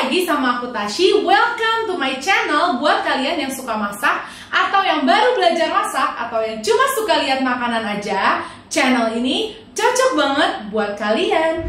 lagi sama aku Tashi. Welcome to my channel. Buat kalian yang suka masak, atau yang baru belajar masak, atau yang cuma suka lihat makanan aja, channel ini cocok banget buat kalian.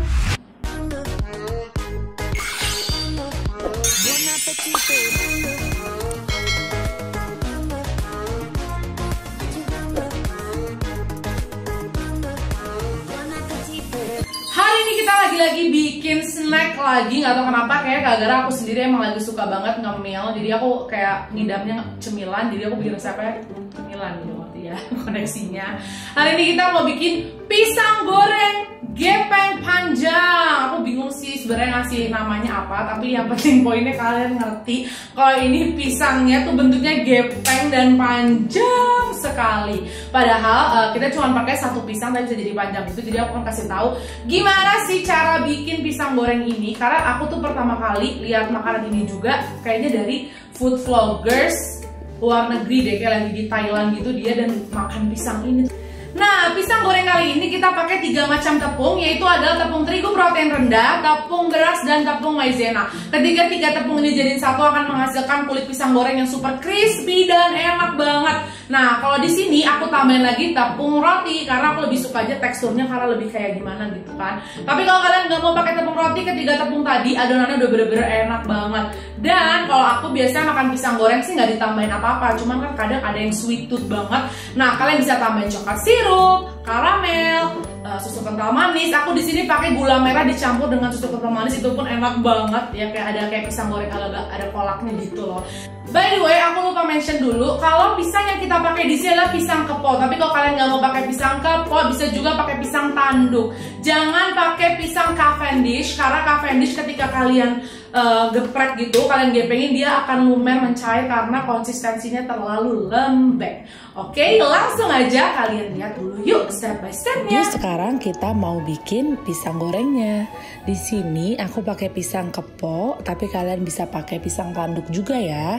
Hari ini kita lagi-lagi bikin snack lagi, nggak tahu kenapa, kayak gara-gara aku sendiri emang lagi suka banget ngemil. Jadi aku kayak ngidamnya cemilan, jadi aku bikin resepnya cemilan gitu ya koneksinya. Hari ini kita mau bikin pisang goreng gepeng panjang. Aku bingung sih sebenarnya ngasih namanya apa, tapi yang penting poinnya kalian ngerti kalau ini pisangnya tuh bentuknya gepeng dan panjang sekali. Padahal kita cuma pakai satu pisang tapi bisa jadi panjang itu. Jadi aku akan kasih tahu gimana sih cara bikin pisang goreng ini, karena aku tuh pertama kali lihat makanan ini juga kayaknya dari food vloggers luar negeri deh, kayak lagi di Thailand gitu dia dan makan pisang ini. Nah, pisang goreng kali ini kita pakai 3 macam tepung, yaitu adalah tepung terigu protein rendah, tepung beras, dan tepung maizena. Ketika 3 tepung ini jadiin satu akan menghasilkan kulit pisang goreng yang super crispy dan enak banget. Nah, kalau di sini aku tambahin lagi tepung roti karena aku lebih suka aja teksturnya, karena lebih kayak gimana gitu kan. Tapi kalau kalian nggak mau pakai tepung roti, ketiga tepung tadi adonannya udah bener-bener enak banget. Dan kalau aku biasanya makan pisang goreng sih nggak ditambahin apa-apa, cuman kan kadang ada yang sweet tooth banget. Nah, kalian bisa tambahin coklat sirup, karamel, susu kental manis. Aku di sini pakai gula merah dicampur dengan susu kental manis, itu pun enak banget ya, kayak ada kayak pisang goreng ada kolaknya gitu loh. By the way, aku lupa mention dulu kalau pisang yang kita pakai di sini adalah pisang kepo. Tapi kalau kalian nggak mau pakai pisang kepo, bisa juga pakai pisang tanduk. Jangan pakai pisang Cavendish, karena Cavendish ketika kalian geprek gitu, kalian gepengin, dia akan lumer mencair karena konsistensinya terlalu lembek. Oke, langsung aja kalian lihat dulu yuk step by stepnya. Sekarang kita mau bikin pisang gorengnya. Di sini aku pakai pisang kepo, tapi kalian bisa pakai pisang tanduk juga ya.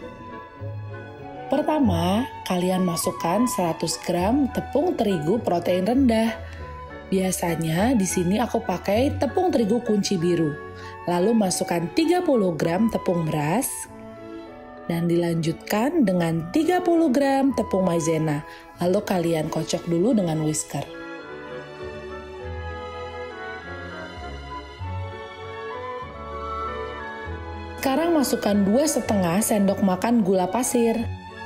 Pertama, kalian masukkan 100 gram tepung terigu protein rendah. Biasanya di sini aku pakai tepung terigu kunci biru. Lalu masukkan 30 gram tepung beras dan dilanjutkan dengan 30 gram tepung maizena. Lalu kalian kocok dulu dengan whisker. Sekarang masukkan 2,5 sendok makan gula pasir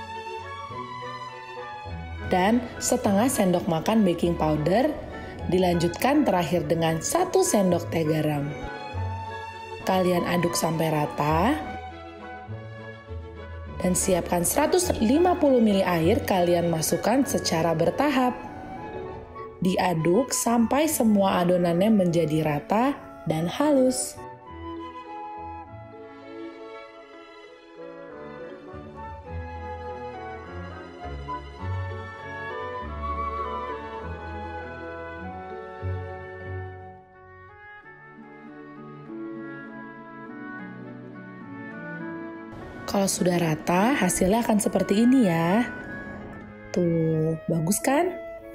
dan setengah sendok makan baking powder. Dilanjutkan terakhir dengan 1 sendok teh garam. Kalian aduk sampai rata dan siapkan 150 ml air, kalian masukkan secara bertahap. Diaduk sampai semua adonannya menjadi rata dan halus. Kalau sudah rata, hasilnya akan seperti ini ya. Tuh, bagus kan?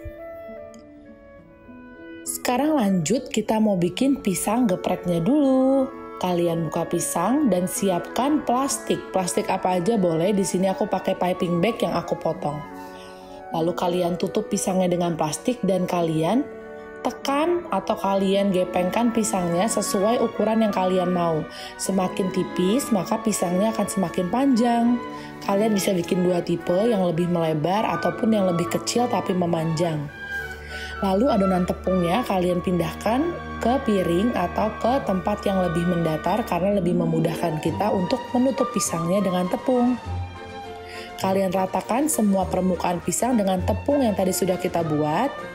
Sekarang lanjut, kita mau bikin pisang gepreknya dulu. Kalian buka pisang dan siapkan plastik. Plastik apa aja boleh, di sini aku pakai piping bag yang aku potong. Lalu kalian tutup pisangnya dengan plastik dan kalian tekan atau kalian gepengkan pisangnya sesuai ukuran yang kalian mau. Semakin tipis, maka pisangnya akan semakin panjang. Kalian bisa bikin 2 tipe, yang lebih melebar ataupun yang lebih kecil tapi memanjang. Lalu adonan tepungnya kalian pindahkan ke piring atau ke tempat yang lebih mendatar karena lebih memudahkan kita untuk menutup pisangnya dengan tepung. Kalian ratakan semua permukaan pisang dengan tepung yang tadi sudah kita buat.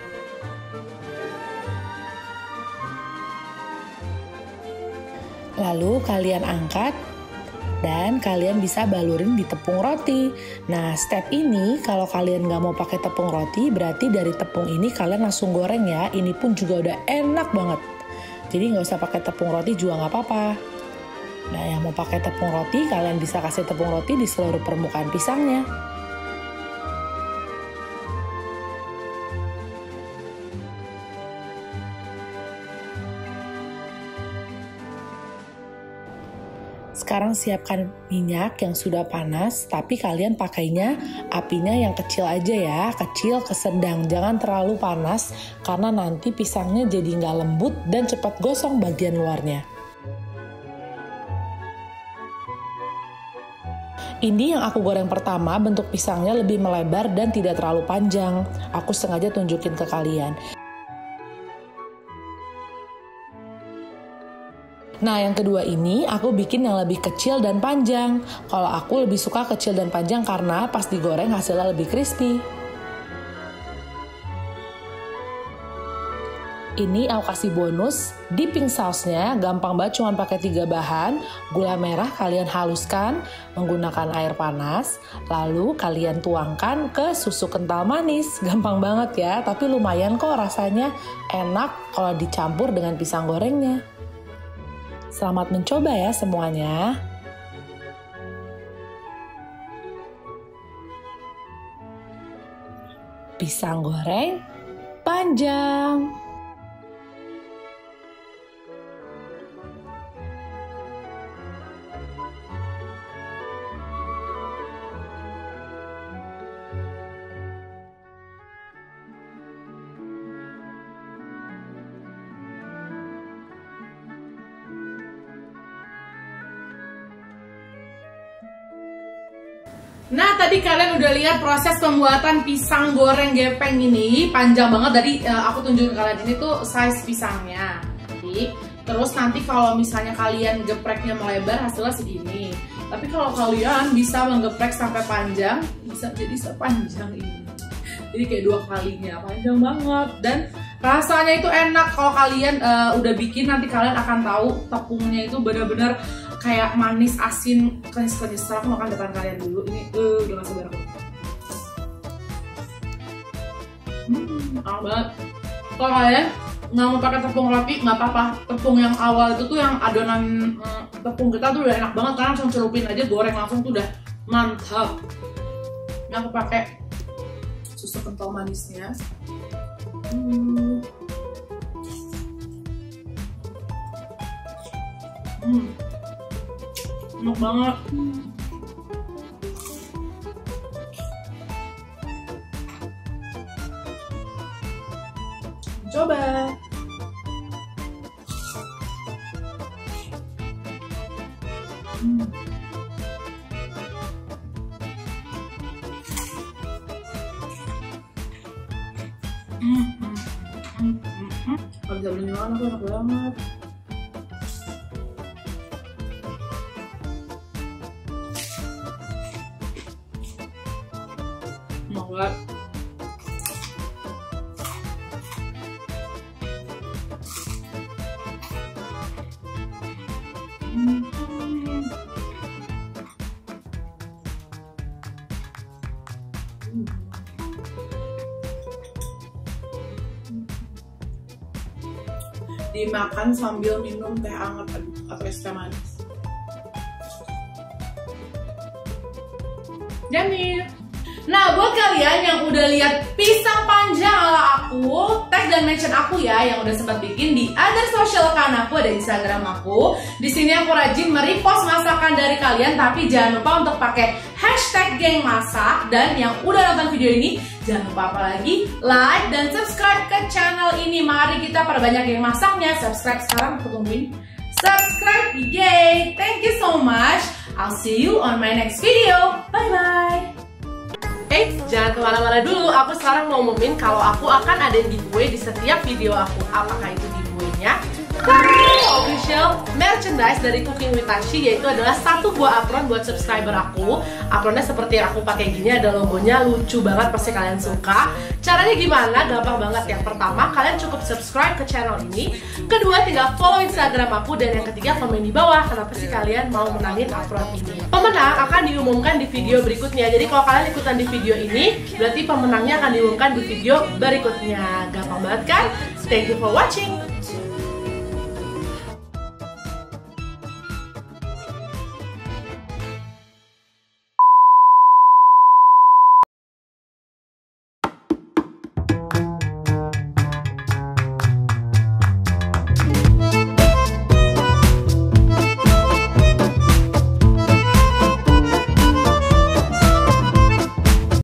Lalu kalian angkat dan kalian bisa balurin di tepung roti. Nah, step ini kalau kalian nggak mau pakai tepung roti, berarti dari tepung ini kalian langsung goreng ya. Ini pun juga udah enak banget. Jadi nggak usah pakai tepung roti juga nggak apa-apa. Nah, yang mau pakai tepung roti, kalian bisa kasih tepung roti di seluruh permukaan pisangnya. Sekarang siapkan minyak yang sudah panas, tapi kalian pakainya apinya yang kecil aja ya, kecil ke sedang, jangan terlalu panas karena nanti pisangnya jadi nggak lembut dan cepat gosong bagian luarnya. Ini yang aku goreng pertama, bentuk pisangnya lebih melebar dan tidak terlalu panjang. Aku sengaja tunjukin ke kalian. Nah, yang kedua ini aku bikin yang lebih kecil dan panjang. Kalau aku lebih suka kecil dan panjang karena pas digoreng hasilnya lebih crispy. Ini aku kasih bonus, dipping sausnya gampang banget, cuma pakai 3 bahan. Gula merah kalian haluskan menggunakan air panas, lalu kalian tuangkan ke susu kental manis. Gampang banget ya, tapi lumayan kok rasanya enak kalau dicampur dengan pisang gorengnya. Selamat mencoba ya semuanya. Pisang goreng panjang. Nah, tadi kalian udah lihat proses pembuatan pisang goreng gepeng ini. Panjang banget, tadi aku tunjukin kalian ini tuh size pisangnya. Terus nanti kalau misalnya kalian gepreknya melebar hasilnya segini. Tapi kalau kalian bisa menggeprek sampai panjang, bisa jadi sepanjang ini. Jadi kayak 2 kalinya, panjang banget. Dan rasanya itu enak. Kalau kalian udah bikin, nanti kalian akan tahu tepungnya itu benar-benar kayak manis, asin, kenyis-kenyis. Aku makan depan kalian dulu. Ini udah gak sabar aku. Enak banget. Kalau kalian nggak mau pakai tepung roti, nggak apa-apa. Tepung yang awal itu tuh yang adonan tepung kita tuh udah enak banget, karena langsung celupin aja, goreng langsung tuh udah mantap. Ini aku pakai susu kental manisnya. Enak banget. Coba. Kalau bisa beli makan aku enak banget. Enak banget. Dimakan sambil minum teh hangat atau es teh manis. Yummy. Nah, buat kalian yang udah lihat pisang panjang ala aku, tag dan mention aku ya yang udah sempat bikin di other social account aku, ada Instagram aku. Di sini aku rajin merepost masakan dari kalian, tapi jangan lupa untuk pakai #gengmasak. Dan yang udah nonton video ini, jangan lupa apa lagi, like dan subscribe ke channel ini. Mari kita perbanyak geng masaknya. Subscribe sekarang, aku tungguin. Subscribe, yay! Thank you so much. I'll see you on my next video. Bye bye. Jangan kemana-mana dulu. Aku sekarang mau ngumumin kalau aku akan ada giveaway di setiap video aku. Apakah itu giveaway-nya? Official merchandise dari Cooking with Tashi, yaitu adalah 1 buah apron buat subscriber aku. Apronnya seperti yang aku pakai gini, ada logonya, lucu banget, pasti kalian suka. Caranya gimana? Gampang banget. Yang pertama, kalian cukup subscribe ke channel ini. Kedua, tinggal follow Instagram aku. Dan yang ketiga, komen di bawah kenapa sih kalian mau menangin apron ini. Pemenang akan diumumkan di video berikutnya. Jadi kalau kalian ikutan di video ini, berarti pemenangnya akan diumumkan di video berikutnya. Gampang banget kan? Thank you for watching.